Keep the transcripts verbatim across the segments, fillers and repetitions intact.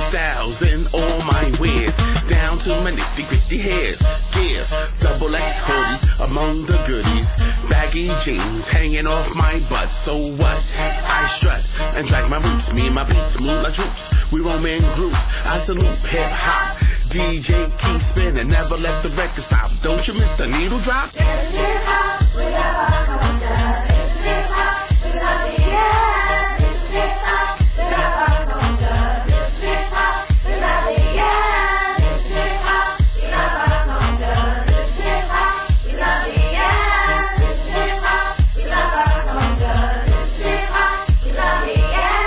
styles and all my wares, down to my nitty gritty hairs. Gears, double X hoodies among the goodies, baggy jeans hanging off my butt. So what? I strut and drag my roots. Me and my beats move like troops. We roam in groups. I salute hip hop. D J keep spinning, never let the record stop. Don't you miss the needle drop? This is hip hop, we love our culture. This is hip hop, we love it, yeah. This is hip hop, we love our culture. This is hip hop, we love it, yeah. This is hip hop, we love our culture. This is hip hop, we love it, yeah. This is hip hop, we love our culture. This is hip hop, we love it,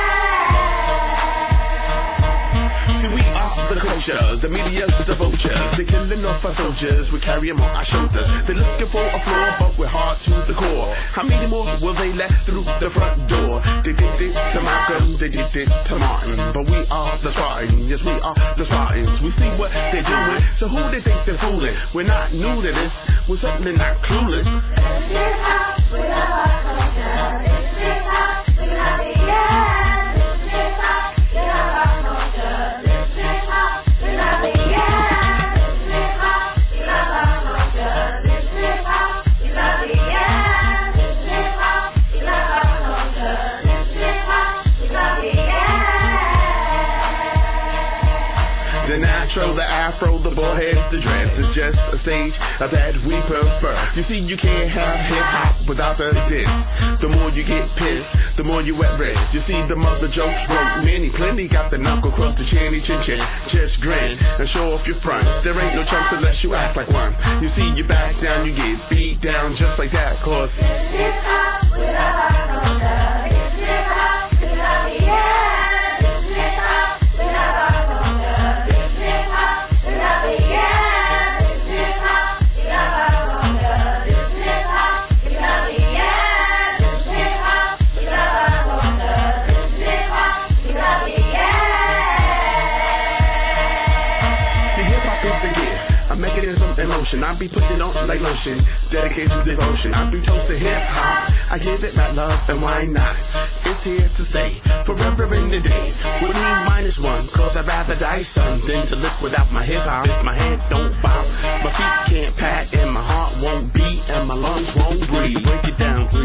yeah. See, we are the culture, the media's the vultures. They're killing off our soldiers, we carry them on our shoulders. They're looking for a floor, but we're hard to the core. How many more will they let through the front door? They did it to Malcolm, they did it to Martin, but we are the Spartans, yes we are the Spartans. We see what they're doing, so who they think they're fooling? We're not new to this, we're certainly not clueless. This is hip hop, we love our culture. This is hip hop, we love it, yeah. This is hip hop, we love our culture. This is hip hop, we love it, yeah. This is hip hop, we love our culture. This is hip hop, we love it, yeah. This is hip hop, we love our culture. This is hip hop, we love it, yeah. The natural, the afro, the bald heads, the dress is just a stage that we prefer. You see, you can't have hip-hop without the diss. The more you get pissed, the more you at risk. You see, the mother jokes wrote many, plenty got the knuckle across the chinny chin chin. Just grin and show off your fronts. There ain't no chance unless you act like one. You see, you back down, you get beat down just like that, cause This is hip-hop, we love our culture. This is hip-hop, we love it, yeah. This is hip-hop, we love our culture. This is hip-hop, we love it, yeah. This is hip-hop, we love our culture. This is hip-hop, we love it, yeah. This is hip-hop, we love our culture. This is hip-hop, we love it, yeah. see, hip-hop is a gift, a mechanism in motion. I be putting it on like lotion, dedication, devotion. I do toast to hip-hop, I give it my love, and why not? It's here to stay, forever in the day. With me minus one, cause I'd rather die, son, than to live without my hip-hop. If my head don't bop, my feet can't pat, and my heart won't beat, and my lungs won't breathe. Break it down,